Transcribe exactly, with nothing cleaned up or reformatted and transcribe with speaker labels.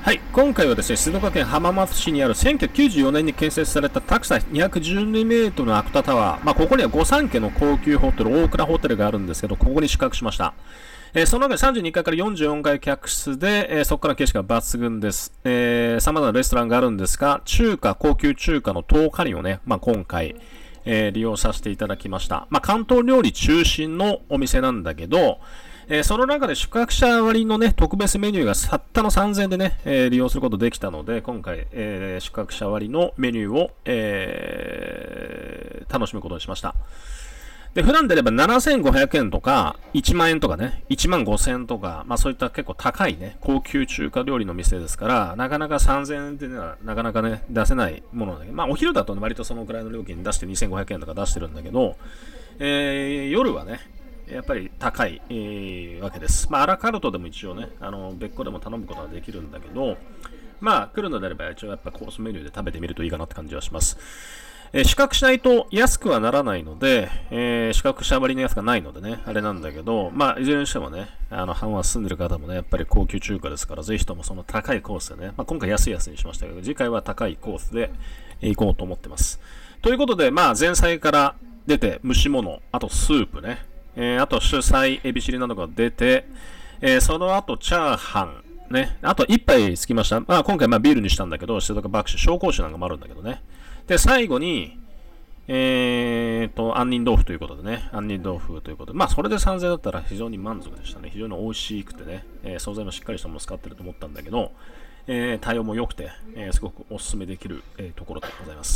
Speaker 1: はい、今回はですね、静岡県浜松市にあるせんきゅうひゃくきゅうじゅうよねんに建設された高さにひゃくじゅうにメートルのアクタタワー。まあ、ここには御三家の高級ホテル、大倉ホテルがあるんですけど、ここに宿泊しました。えー、その中でさんじゅうにかいからよんじゅうよんかい客室で、えー、そこから景色が抜群です。えー、様々なレストランがあるんですが、中華、高級中華の東華林をね、まあ、今回、えー、利用させていただきました。まあ、関東料理中心のお店なんだけど、えー、その中で宿泊者割のね、特別メニューがたったのさんぜんえんでね、えー、利用することできたので、今回、えー、宿泊者割のメニューを、えー、楽しむことにしました。で、普段であればななせんごひゃくえんとか、いちまんえんとかね、いちまんごせんえんとか、まあそういった結構高いね、高級中華料理の店ですから、なかなかさんぜんえんではなかなかね、出せないものなんだけど、まあお昼だと、ね、割とそのくらいの料金出してにせんごひゃくえんとか出してるんだけど、えー、夜はね、やっぱり高い、えー、わけです。まあ、アラカルトでも一応ね、あの別個でも頼むことはできるんだけど、まあ、来るのであれば一応やっぱコースメニューで食べてみるといいかなって感じはします。えー、資格しないと安くはならないので、えー、資格者割のやつがないのでね、あれなんだけど、まあ、いずれにしてもね、あの、浜松住んでる方もね、やっぱり高級中華ですから、ぜひともその高いコースでね、まあ、今回安い安いにしましたけど、次回は高いコースで行こうと思ってます。ということで、まあ、前菜から出て、蒸し物、あとスープね、えー、あと主菜、エビチリなどが出て、えー、その後、チャーハン、ね、あと一杯つきました。まあ、今回まあビールにしたんだけど、静岡爆酒、紹興酒なんかもあるんだけどね。で、最後に、えーと、杏仁豆腐ということでね、杏仁豆腐ということで、まあ、それでさんぜんえんだったら非常に満足でしたね。非常に美味しくてね、えー、素材もしっかりしたものを使ってると思ったんだけど、えー、対応も良くて、えー、すごくお勧めできる、えー、ところでございます。